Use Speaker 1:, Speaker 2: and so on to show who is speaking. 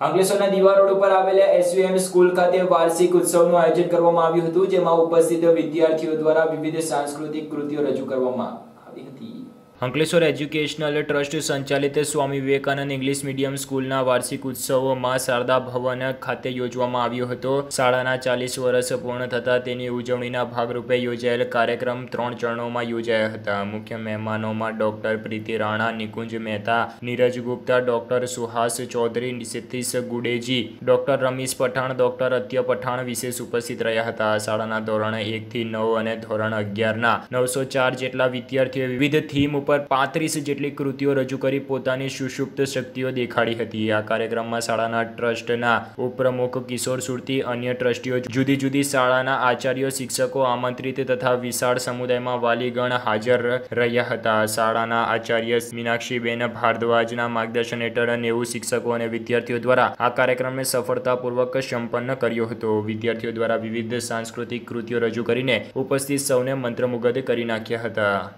Speaker 1: અંકલેશ્વરના દીવા રોડ ઉપર આવેલા એસવીએમ સ્કૂલ ખાતે વાર્ષિક ઉત્સવનું આયોજન કરવામાં આવ્યું હતું, જેમાં ઉપસ્થિત વિદ્યાર્થીઓ દ્વારા વિવિધ સાંસ્કૃતિક કૃતિઓ રજૂ કરવામાં આવી હતી। અંકલેશ્વર એજ્યુકેશનલ ટ્રસ્ટ સંચાલિત સ્વામી વિવેકાનંદ ઇંગ્લિશ મીડિયમ સ્કૂલના વાર્ષિક ઉત્સવમાં શારદા ભવન ખાતે યોજવામાં આવ્યો હતો। શાળાના 40 વર્ષ પૂર્ણ થતા તેની ઉજવણીના ભાગરૂપે યોજાયેલ કાર્યક્રમ 3 ચરણોમાં યોજાયા હતા। મુખ્ય મહેમાનોમાં doctor Preeti Rana, Nikunj Mehta, Neeraj Gupta, doctor Suhas Chaudhary, Satish Gudeji, doctor Ramish Pathan, doctor અત્ય પઠાણ વિશેષ ઉપસ્થિત રહ્યા હતા। શાળાના ધોરણ 1 થી 9 અને ધોરણ 11ના 904 જેટલા વિદ્યાર્થીઓ વિવિધ થીમ ઉપર 35 જેટલી કૃતિઓ રજૂ કરી પોતાની સુષુપ્ત શક્તિઓ દેખાડી હતી। આ કાર્યક્રમમાં શાળાના ટ્રસ્ટના ઉપપ્રમુખ કિશોર સુરતી, અન્ય ટ્રસ્ટીઓ, જુદી જુદી શાળાના આચાર્યો, શિક્ષકો આમંત્રિત તથા વિશાળ સમુદાયમાં વાલીગણ હાજર રહ્યા હતા। શાળાના આચાર્ય મીનાક્ષીબેન ભારદ્વાજના માર્ગદર્શન હેઠળ 90 શિક્ષકો અને વિદ્યાર્થીઓ દ્વારા આ કાર્યક્રમને સફળતાપૂર્વક સંપન્ન કર્યો હતો। વિદ્યાર્થીઓ દ્વારા વિવિધ સાંસ્કૃતિક કૃતિઓ રજૂ કરીને ઉપસ્થિત સૌને મંત્રમુગ્ધ કરી નાખ્યા હતા।